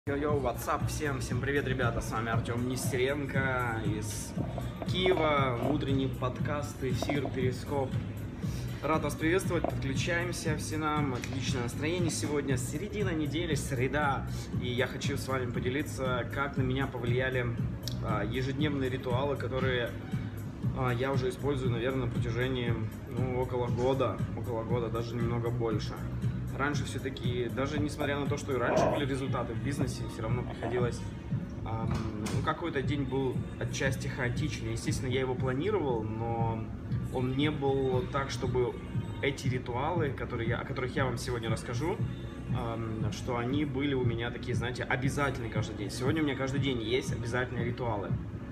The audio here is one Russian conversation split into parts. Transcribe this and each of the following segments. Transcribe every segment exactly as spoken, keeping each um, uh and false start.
Йо-йо, WhatsApp, всем, всем привет, ребята, с вами Артем Нестеренко из Киева, утренний подкаст, эфир, перископ. Рад вас приветствовать, подключаемся все нам, отличное настроение сегодня, середина недели, среда, и я хочу с вами поделиться, как на меня повлияли а, ежедневные ритуалы, которые а, я уже использую, наверное, на протяжении, ну, около года, около года, даже немного больше. Раньше все-таки, даже несмотря на то, что и раньше были результаты в бизнесе, все равно приходилось, эм, ну, какой-то день был отчасти хаотичный. Естественно, я его планировал, но он не был так, чтобы эти ритуалы, которые я, о которых я вам сегодня расскажу, эм, что они были у меня такие, знаете, обязательные каждый день. Сегодня у меня каждый день есть обязательные ритуалы.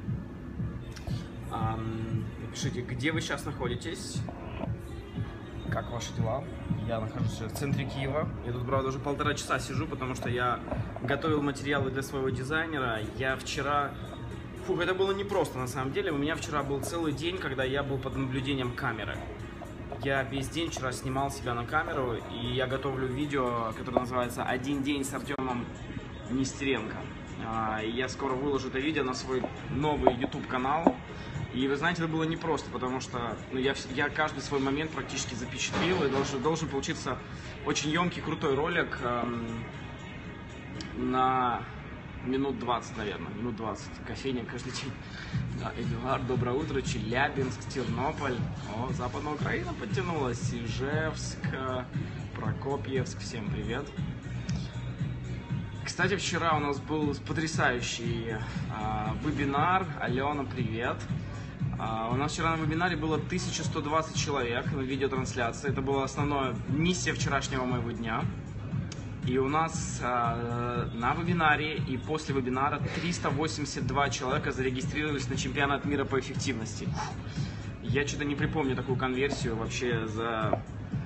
Эм, напишите, где вы сейчас находитесь. Как ваши дела? Я нахожусь в центре Киева. Я тут, правда, уже полтора часа сижу, потому что я готовил материалы для своего дизайнера. Я вчера... Фух, это было непросто, на самом деле. У меня вчера был целый день, когда я был под наблюдением камеры. Я весь день вчера снимал себя на камеру, и я готовлю видео, которое называется «Один день с Артемом Нестеренко». Я скоро выложу это видео на свой новый YouTube-канал. И вы знаете, это было непросто, потому что ну, я, я каждый свой момент практически запечатлел, и должен, должен получиться очень емкий, крутой ролик эм, на минут двадцать, наверное, минут двадцать. Кофейня каждый день. Да, Эдуард, доброе утро, Челябинск, Тернополь, о, Западная Украина подтянулась, Ижевск, Прокопьевск, всем привет. Кстати, вчера у нас был потрясающий э, вебинар. Алена, привет. Uh, у нас вчера на вебинаре было тысяча сто двадцать человек на видеотрансляции. Это была основная миссия вчерашнего моего дня. И у нас uh, на вебинаре и после вебинара триста восемьдесят два человека зарегистрировались на чемпионат мира по эффективности. Я что-то не припомню такую конверсию вообще за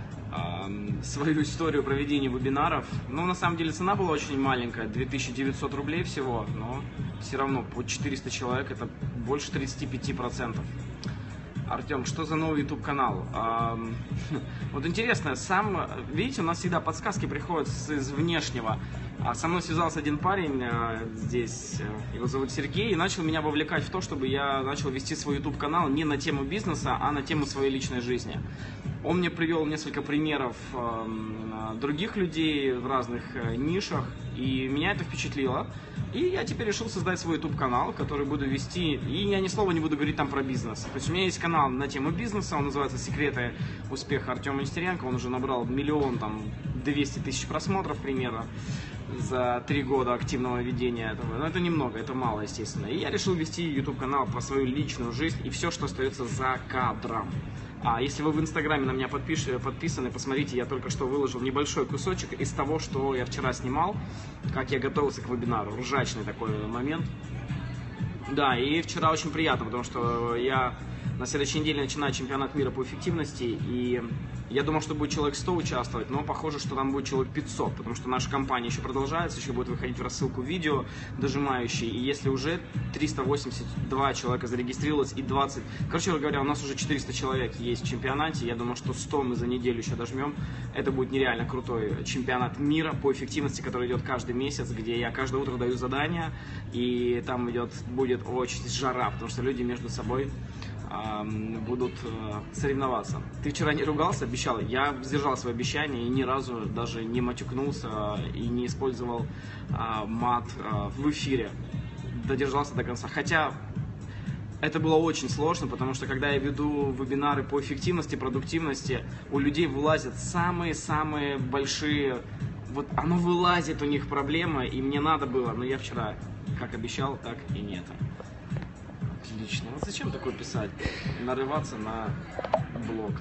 uh, свою историю проведения вебинаров. Ну, на самом деле цена была очень маленькая, две тысячи девятьсот рублей всего, но все равно по четыреста человек это больше тридцати пяти процентов. Артем, что за новый YouTube канал? Эм, вот интересно, сам, видите, у нас всегда подсказки приходят из внешнего. А со мной связался один парень э, здесь, э, его зовут Сергей, и начал меня вовлекать в то, чтобы я начал вести свой YouTube канал не на тему бизнеса, а на тему своей личной жизни. Он мне привел несколько примеров э, других людей в разных э, нишах, и меня это впечатлило. И я теперь решил создать свой YouTube-канал, который буду вести, и я ни слова не буду говорить там про бизнес. То есть у меня есть канал на тему бизнеса, он называется «Секреты успеха Артема Нестеренко», он уже набрал миллион, там, двести тысяч просмотров примерно за три года активного ведения этого. Но это немного, это мало, естественно. И я решил вести YouTube-канал про свою личную жизнь и все, что остается за кадром. А если вы в Инстаграме на меня подпиш... подписаны, посмотрите, я только что выложил небольшой кусочек из того, что я вчера снимал, как я готовился к вебинару. Ржачный такой момент. Да, и вчера очень приятно, потому что я на следующей неделе начинаю чемпионат мира по эффективности, и я думал, что будет человек сто участвовать, но похоже, что там будет человек пятьсот, потому что наша компания еще продолжается, еще будет выходить в рассылку видео дожимающие, и если уже триста восемьдесят два человека зарегистрировалось и двадцать, короче говоря, у нас уже четыреста человек есть в чемпионате, я думаю, что сто мы за неделю еще дожмем, это будет нереально крутой чемпионат мира по эффективности, который идет каждый месяц, где я каждое утро даю задания, и там идет, будет очень жара, потому что люди между собой будут соревноваться. Ты вчера не ругался, обещал? Я сдержал свое обещание и ни разу даже не матюкнулся и не использовал а, мат а, в эфире. Додержался до конца. Хотя это было очень сложно, потому что когда я веду вебинары по эффективности, продуктивности, у людей вылазят самые-самые большие... Вот оно вылазит у них проблема, и мне надо было, но я вчера как обещал, так и нет. Отлично. Вот зачем такое писать? Нарываться на блог.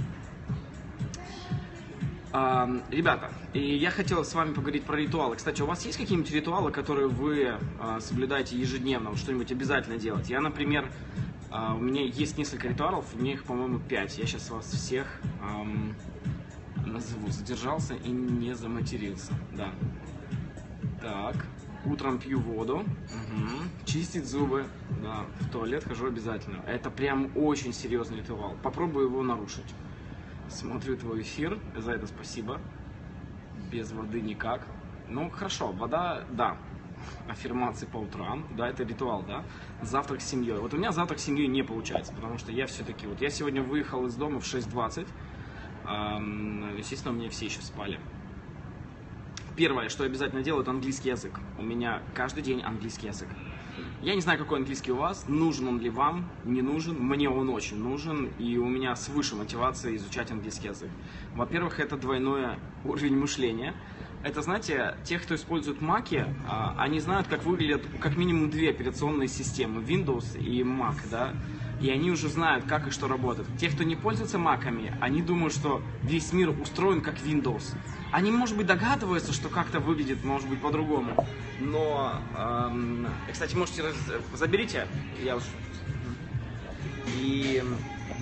А, ребята, и я хотел с вами поговорить про ритуалы. Кстати, у вас есть какие-нибудь ритуалы, которые вы а, соблюдаете ежедневно? Что-нибудь обязательно делать? Я, например, а, у меня есть несколько ритуалов, у меня их, по-моему, пять. Я сейчас вас всех ам, назову. Задержался и не заматерился. Да. Так. Утром пью воду, угу. Чистить зубы, да, в туалет хожу обязательно. Это прям очень серьезный ритуал. Попробую его нарушить. Смотрю твой эфир, за это спасибо. Без воды никак. Ну, хорошо, вода, да. аффирмации по утрам, да, это ритуал, да, завтрак с семьей. Вот у меня завтрак с семьей не получается, потому что я все-таки, вот я сегодня выехал из дома в шесть двадцать, естественно, у меня все еще спали. Первое, что я обязательно делаю, это английский язык. У меня каждый день английский язык. Я не знаю, какой английский у вас, нужен он ли вам, не нужен. Мне он очень нужен, и у меня свыше мотивация изучать английский язык. Во-первых, это двойной уровень мышления. Это, знаете, те, кто использует Mac, они знают, как выглядят как минимум две операционные системы, Windows и Mac, да? И они уже знают, как и что работает. Те, кто не пользуется Mac'ами, они думают, что весь мир устроен как Windows. Они, может быть, догадываются, что как-то выглядит, может быть, по-другому. Но, эм, кстати, можете, заберите, я уж... И...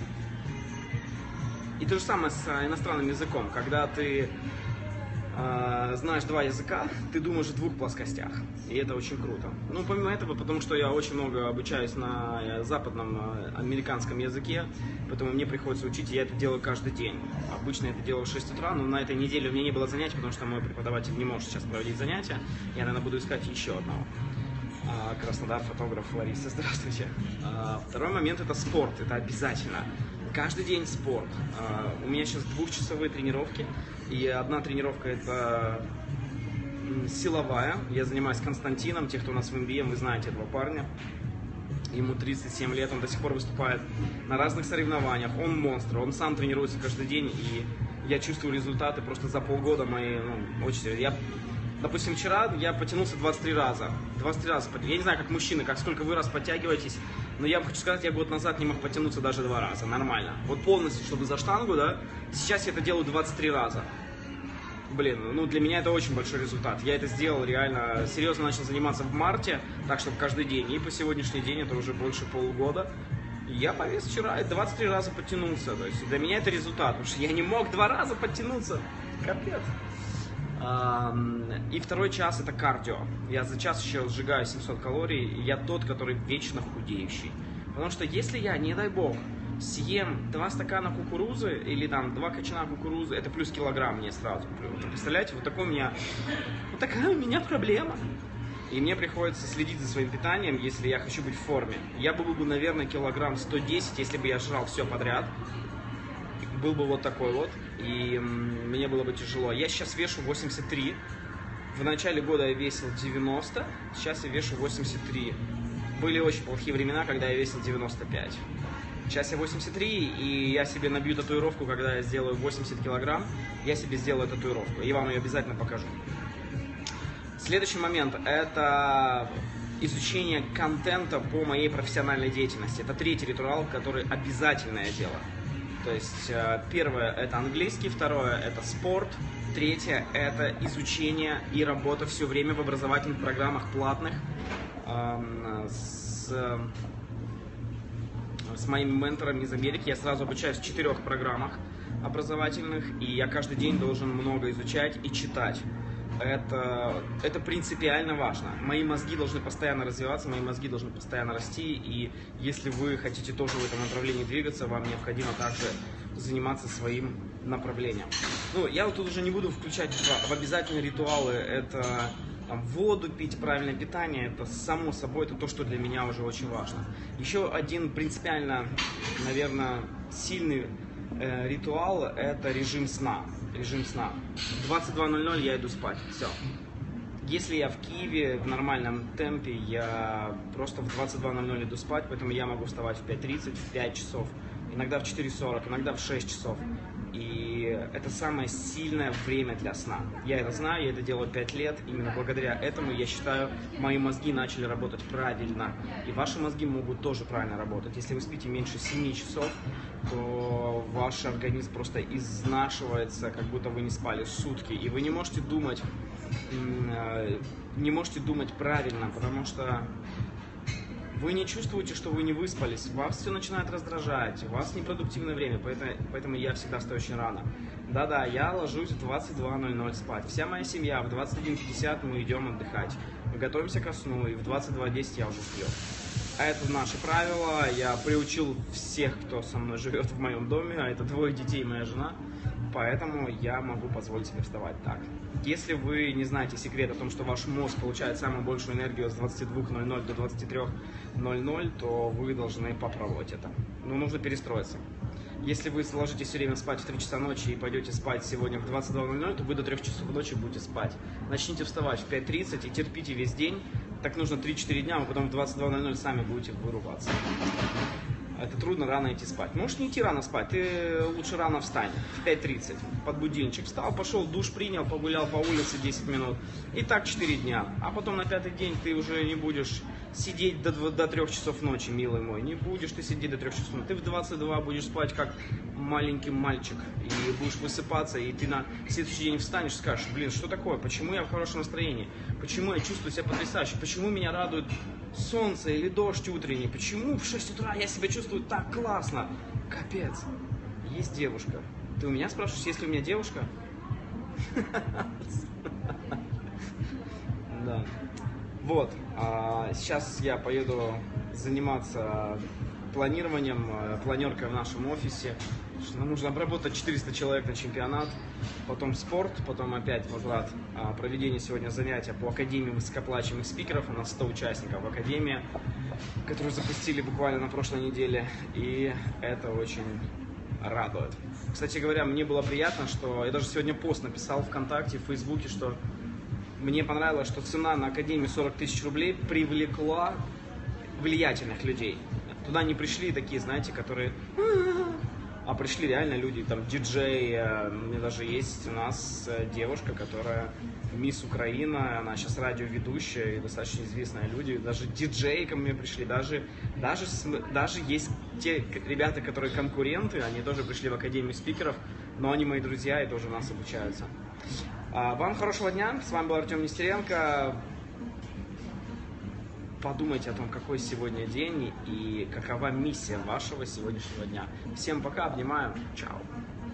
И то же самое с иностранным языком. Когда ты э, знаешь два языка, ты думаешь в двух плоскостях. И это очень круто. Ну, помимо этого, потому что я очень много обучаюсь на западном американском языке, поэтому мне приходится учить, и я это делаю каждый день. Обычно я это делаю в шесть утра, но на этой неделе у меня не было занятий, потому что мой преподаватель не может сейчас проводить занятия. Я, наверное, буду искать еще одного. Краснодар, фотограф Лариса, здравствуйте. Второй момент – это спорт, это обязательно. Каждый день спорт. У меня сейчас двухчасовые тренировки, и одна тренировка – это силовая. Я занимаюсь Константином, те, кто у нас в эн би эй, вы знаете этого парня. Ему тридцать семь лет, он до сих пор выступает на разных соревнованиях. Он монстр, он сам тренируется каждый день, и я чувствую результаты просто за полгода мои, ну, очень... Я, допустим, вчера я потянулся двадцать три раза. двадцать три раза. Я не знаю, как мужчины, как сколько вы раз подтягиваетесь, но я вам хочу сказать, я год назад не мог потянуться даже два раза. Нормально. Вот полностью, чтобы за штангу, да. Сейчас я это делаю двадцать три раза. Блин, ну для меня это очень большой результат. Я это сделал реально, серьезно начал заниматься в марте, так чтобы каждый день. И по сегодняшний день это уже больше полугода. Я повес вчера и двадцать три раза подтянулся. То есть для меня это результат, потому что я не мог два раза подтянуться. Капец. И второй час это кардио. Я за час еще сжигаю семьсот калорий, и я тот, который вечно худеющий. Потому что если я, не дай бог, съем два стакана кукурузы или там два кочана кукурузы, это плюс килограмм мне сразу. Представляете, вот такой у меня, вот такая у меня проблема. И мне приходится следить за своим питанием, если я хочу быть в форме. Я был бы, наверное, килограмм сто десять, если бы я жрал все подряд. Был бы вот такой вот, и мне было бы тяжело. Я сейчас вешу восемьдесят три. В начале года я весил девяносто, сейчас я вешу восемьдесят три. Были очень плохие времена, когда я весил девяносто пять. Сейчас я восемьдесят три, и я себе набью татуировку, когда я сделаю восемьдесят килограмм, я себе сделаю татуировку, и вам ее обязательно покажу. Следующий момент – это изучение контента по моей профессиональной деятельности. Это третий ритуал, который обязательное дело. То есть первое – это английский, второе – это спорт, третье – это изучение и работа все время в образовательных программах платных с... С моими менторами из Америки. Я сразу обучаюсь в четырех программах образовательных, и я каждый день должен много изучать и читать. Это, это принципиально важно. Мои мозги должны постоянно развиваться, мои мозги должны постоянно расти, и если вы хотите тоже в этом направлении двигаться, вам необходимо также заниматься своим направлением. Ну, я вот тут уже не буду включать в, в обязательные ритуалы, это там, воду пить, правильное питание, это само собой, это то, что для меня уже очень важно. Еще один принципиально, наверное, сильный э, ритуал – это режим сна. Режим сна. В двадцать два ноль ноль я иду спать, все. Если я в Киеве в нормальном темпе, я просто в двадцать два ноль ноль иду спать, поэтому я могу вставать в пять тридцать, в пять часов, иногда в четыре сорок, иногда в шесть часов. И это самое сильное время для сна. Я это знаю, я это делаю пять лет. Именно благодаря этому, я считаю, мои мозги начали работать правильно. И ваши мозги могут тоже правильно работать. Если вы спите меньше семи часов, то ваш организм просто изнашивается, как будто вы не спали сутки. И вы не можете думать, не можете думать правильно, потому что вы не чувствуете, что вы не выспались, вас все начинает раздражать, у вас непродуктивное время, поэтому, поэтому я всегда встаю очень рано. Да-да, я ложусь в двадцать два ноль ноль спать. Вся моя семья в двадцать один пятьдесят мы идем отдыхать. Мы готовимся ко сну, и в двадцать два десять я уже сплю. А это наши правила. Я приучил всех, кто со мной живет в моем доме, а это двое детей и моя жена. Поэтому я могу позволить себе вставать так. Если вы не знаете секрет о том, что ваш мозг получает самую большую энергию с двадцати двух ноль ноль до двадцати трёх ноль ноль, то вы должны попробовать это. Но нужно перестроиться. Если вы ложитесь все время спать в три часа ночи и пойдете спать сегодня в двадцать два ноль ноль, то вы до трёх часов ночи будете спать. Начните вставать в пять тридцать и терпите весь день. Так нужно три-четыре дня, а потом в двадцать два ноль ноль сами будете вырубаться. Это трудно рано идти спать. Можешь не идти рано спать, ты лучше рано встань, в пять тридцать, под будильничек встал, пошел, душ принял, погулял по улице десять минут. И так четыре дня. А потом на пятый день ты уже не будешь сидеть до, до трех часов ночи, милый мой. Не будешь ты сидеть до трех часов ночи. Ты в двадцать два будешь спать как маленький мальчик. И будешь высыпаться, и ты на следующий день встанешь и скажешь: блин, что такое? Почему я в хорошем настроении? Почему я чувствую себя потрясающе? Почему меня радует солнце или дождь утренний? Почему в шесть утра я себя чувствую так классно? Капец. Есть девушка. Ты у меня спрашиваешь, есть ли у меня девушка? Да. Вот. Сейчас я поеду заниматься планированием, планеркой в нашем офисе. Нам нужно обработать четыреста человек на чемпионат, потом спорт, потом опять возврат, проведение сегодня занятия по Академии высокоплачиваемых спикеров. У нас сто участников в Академии, которую запустили буквально на прошлой неделе, и это очень радует. Кстати говоря, мне было приятно, что я даже сегодня пост написал ВКонтакте, в Фейсбуке, что мне понравилось, что цена на Академию сорок тысяч рублей привлекла влиятельных людей. Туда не пришли такие, знаете, которые... А пришли реально люди, там, диджей. У меня даже есть у нас девушка, которая мисс Украина, она сейчас радиоведущая и достаточно известная люди. Даже диджеи ко мне пришли, даже, даже, даже есть те ребята, которые конкуренты, они тоже пришли в Академию спикеров, но они мои друзья и тоже у нас обучаются. Вам хорошего дня, с вами был Артем Нестеренко. Подумайте о том, какой сегодня день и какова миссия вашего сегодняшнего дня. Всем пока, обнимаю, чао.